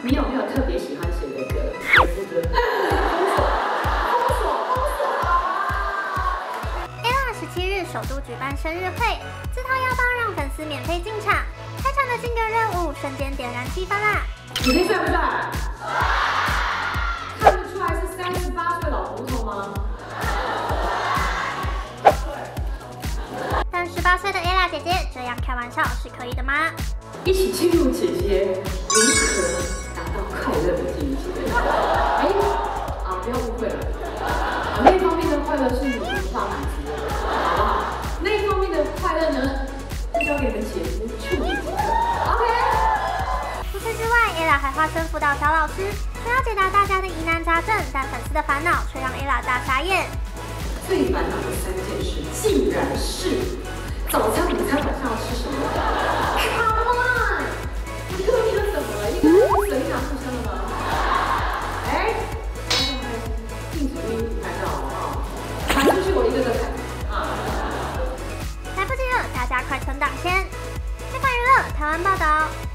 你有没有特别喜欢谁的歌？我是觉得 17日首都举办生日会，自掏腰包让粉丝免费进场，开场的劲歌热舞瞬间点燃气氛啦！ 你弟帅不帅？看得出来是38岁老头头吗？ 但18岁的 Ella 姐姐这样开玩笑是可以的吗？ 一起进入姐姐如何达到快乐的境界。不要误会了，那方面的快乐是你无法满足的，好不好？那一方面的快乐呢，就交给你们姐夫处理即可。OK。 除此之外 ，Ella 还化身辅导小老师，说要解答大家的疑难杂症，但粉丝的烦恼却让 Ella 大傻眼。 最烦恼的3件事，竟然是早餐、午餐、晚上要吃什么 ？Come on！ 你刻意的怎么了？一个人嘴哪出声了吗？禁止录音，看到好不好？传出去我一个个砍啊！ 来不及了，大家快存档先！非凡娱乐台湾报道。